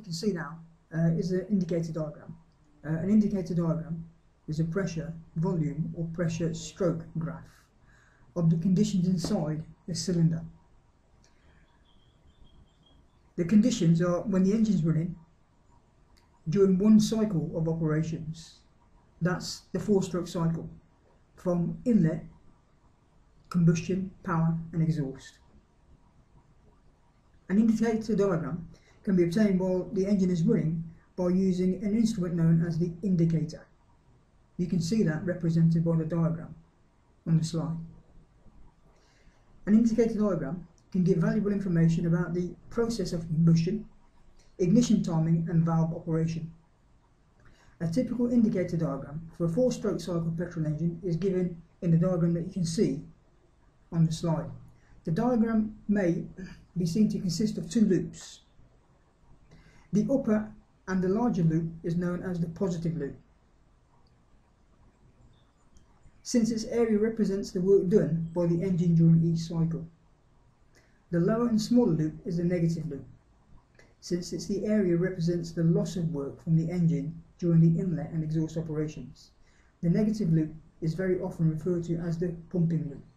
you can see now is an indicator diagram. An indicator diagram is a pressure, volume or pressure stroke graph of the conditions inside a cylinder. The conditions are when the engine's running during one cycle of operations. That's the 4-stroke cycle from inlet, combustion, power and exhaust. An indicator diagram can be obtained while the engine is running by using an instrument known as the indicator. You can see that represented by the diagram on the slide. An indicator diagram can give valuable information about the process of combustion, ignition timing and valve operation. A typical indicator diagram for a 4-stroke cycle petrol engine is given in the diagram that you can see on the slide. The diagram may be seen to consist of 2 loops. The upper and the larger loop is known as the positive loop, since its area represents the work done by the engine during each cycle. The lower and smaller loop is the negative loop, since it's the area represents the loss of work from the engine during the inlet and exhaust operations. The negative loop is very often referred to as the pumping loop.